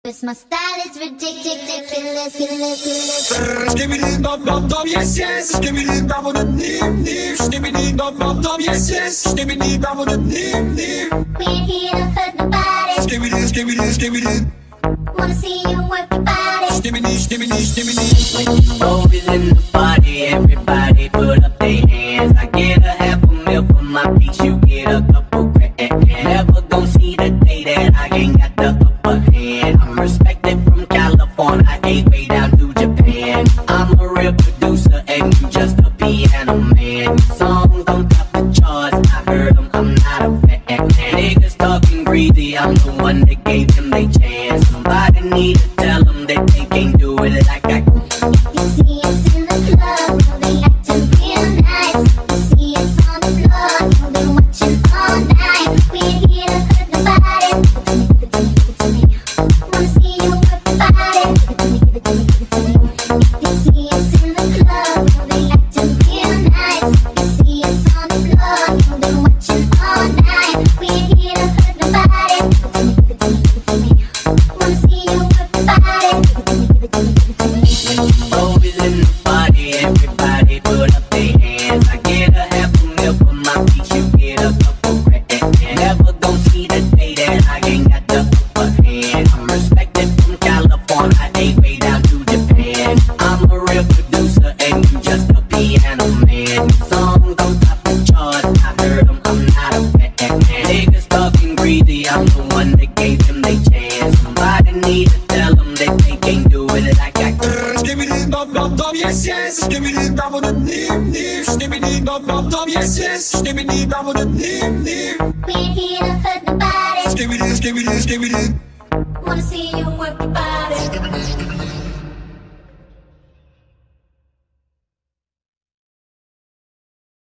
'Cause my style is ridiculous. Skibidi dum dum dum, yes yes. Skibidi dum dum dim dim. Skibidi dum dum dum, yes yes. Skibidi dum dum dim dim. We ain't here to hurt nobody. Skibidi skibidi skibidi. Wanna see you work your body. Skibidi skibidi skibidi. When you roll in the party, everybody put up their hands. I get a half a mil for my piece, you get a couple grand. Never gon' see the day that I ain't got the upper hand. I'm respected from California, I ain't way down to Japan. I'm a real producer and you just a piano man. Songs don't top the charts, I heard them, I'm not a fan. Niggas talking greedy, I'm the one that gave them they chance. Somebody need to tell them that they can't do it like I can. You see us in the club, you know they acting real nice. You see us on the floor, you know they watching all night. We ain't here to hurt nobody. Give it to me. Wanna see you work your body. Give it to me. You see us in the club, you know they acting real nice. You see us on the floor, you know they watching all night. We ain't here to hurt nobody. Give it to me. Wanna see you work your body. Give it to me. Always in the party, everybody put up their hands. I get a half a mil for my piece, you get a couple grand. Never gon' see the day that I ain't got the upper hand. I'm respected from California, I ain't way down to Japan. I'm a real producer and you just a piano man. Songs don't top the charts, I heard them, I'm not a fan. Niggas talking greedy, I'm the one that gave them they chance. Somebody need to tell them that they can't do it like I can. Skibidi dum dum dum, yes yes. Skibidi dum dum dim dim. Skibidi dum dum dum, yes yes. Skibidi dum dum dim dim. We ain't here to hurt nobody. Skibidi skibidi skibidi. Wanna see you work your body.